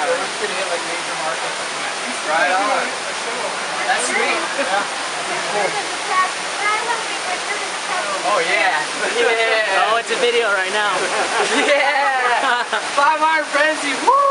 could hit like major markets. Right on. That's sweet. Yeah. Oh yeah. Yeah. Oh, it's a video right now. Yeah. 500 frenzy. Woo!